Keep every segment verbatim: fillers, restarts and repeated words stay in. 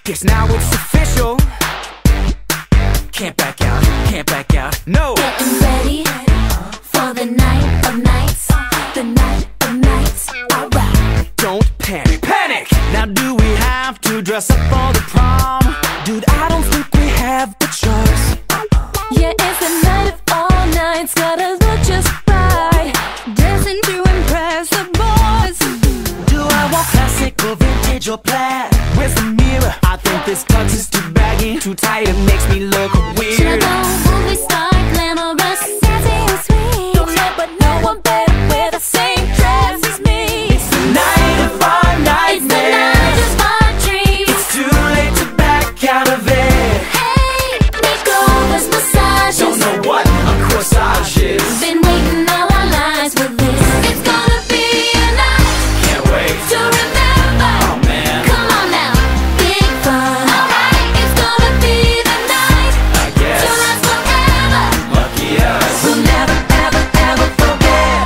Guess now it's official. Can't back out, can't back out, no. Getting ready for the night of nights, the night of nights, alright. Don't panic, panic! Now do we have to dress up for the prom? Dude, I don't think we have the choice. Yeah, it's the night of all nights, gotta look just right, dancing to impress the boys. Do I want classic or vintage or plaid? Where's the mirror? I think this tux is too baggy, too tight, it makes me look weird. Should I go movie star, glamorous, sassy and sweet? Don't know, but no one better wear the same dress as me. It's the night of our It's the nightmares. night of my dreams. It's too late to back out of it. Hey, makeovers, massages. Don't know what a corsage is. Been waiting all our lives for this. It's gonna be a night Can't wait. to remember. Oh man, Come on now, big fun. Alright, it's gonna be the night I guess. to last forever. Lucky us. We'll never, ever, ever forget.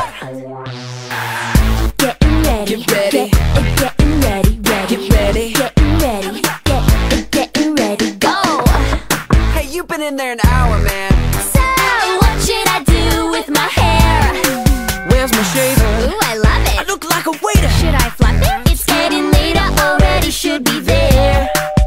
Getting ready, Get ready. Get, getting ready, ready, Get ready. getting ready, get, getting ready, go. Hey, you've been in there an hour, man. So, what should I do with my hair? Where's my shaver? Ooh, I love I it. look like a waiter. Should I flip it? It's getting late, I already should be there.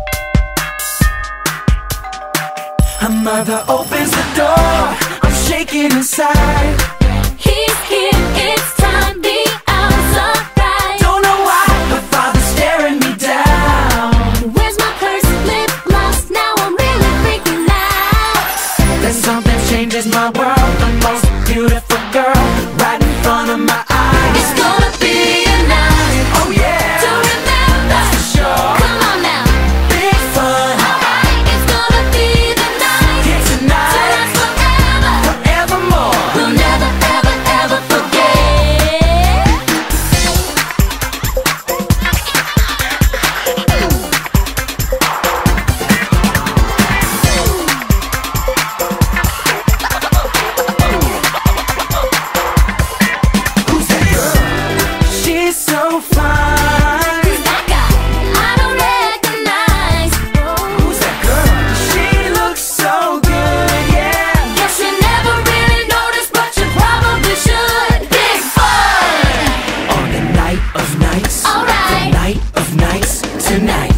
A mother opens the door. I'm shaking inside. He's here, it's time, the hour's alright. Don't know why, but father's staring me down. Where's my purse, lip gloss? Now I'm really freaking out. Then something changes my world. The most beautiful girl right in front of my eyes. It's gonna be a night Oh yeah, to remember. for sure. Come on now, Big fun. alright. It's gonna be the night Here to tonight, last forever. forevermore. We'll never, ever, ever forget. Who's that girl? She's so fine. Who's that guy? I don't recognize. Who's that girl? She looks so good, yeah. Guess you never really noticed, but you probably should. Big fun! On the night of nights, Alright. the night of nights tonight.